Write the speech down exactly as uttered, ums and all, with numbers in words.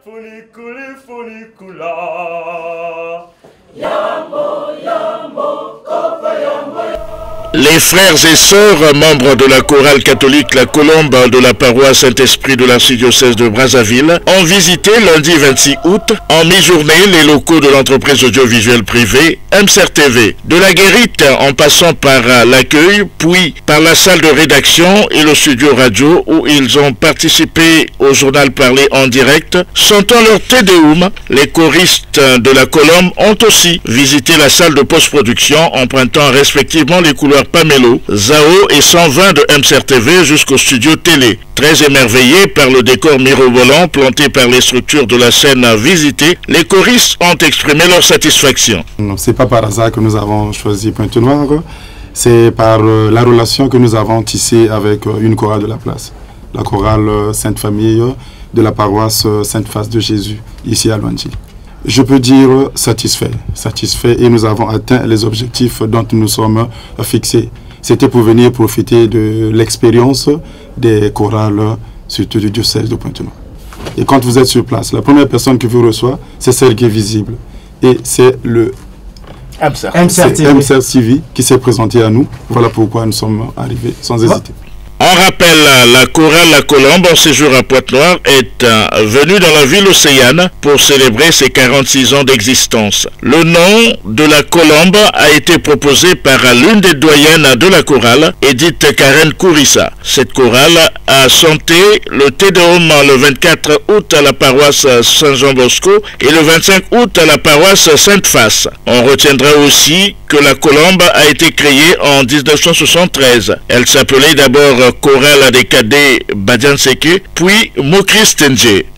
Funiculi funicula. Yambo, yambo, kofa yambo. Les frères et sœurs membres de la chorale catholique La Colombe de la paroisse Saint-Esprit de l'archidiocèse de Brazzaville ont visité lundi vingt-six août en mi-journée les locaux de l'entreprise audiovisuelle privée M C R T V. De la guérite en passant par l'accueil, puis par la salle de rédaction et le studio radio où ils ont participé au journal parlé en direct, chantant leur Te Deum, les choristes de La Colombe ont aussi visité la salle de post-production empruntant respectivement les couloirs Pamelo, Zao et cent vingt de M C R T V jusqu'au studio télé. Très émerveillés par le décor mirobolant planté par les structures de la scène visitée, les choristes ont exprimé leur satisfaction. C'est pas par hasard que nous avons choisi Pointe-Noire, c'est par euh, la relation que nous avons tissée avec euh, une chorale de la place, la chorale euh, Sainte Famille de la paroisse euh, Sainte-Face de Jésus, ici à Luanji. Je peux dire satisfait, satisfait et nous avons atteint les objectifs dont nous sommes fixés. C'était pour venir profiter de l'expérience des chorales, surtout du diocèse de Pointe-Noire. Et quand vous êtes sur place, la première personne qui vous reçoit, c'est celle qui est visible. Et c'est le M C R T V qui s'est présenté à nous. Voilà pourquoi nous sommes arrivés sans hésiter. On rappelle, la chorale La Colombe en séjour à Pointe-Noire est euh, venue dans la ville océane pour célébrer ses quarante-six ans d'existence. Le nom de La Colombe a été proposé par l'une des doyennes de la chorale, Edith Karen Kourissa. Cette chorale a chanté le Te Deum le vingt-quatre août à la paroisse Saint-Jean-Bosco et le vingt-cinq août à la paroisse Sainte-Face. On retiendra aussi que La Colombe a été créée en mille neuf cent soixante-treize. Elle s'appelait d'abord Chorale des cadets Badianseke, puis Mokri Stenje.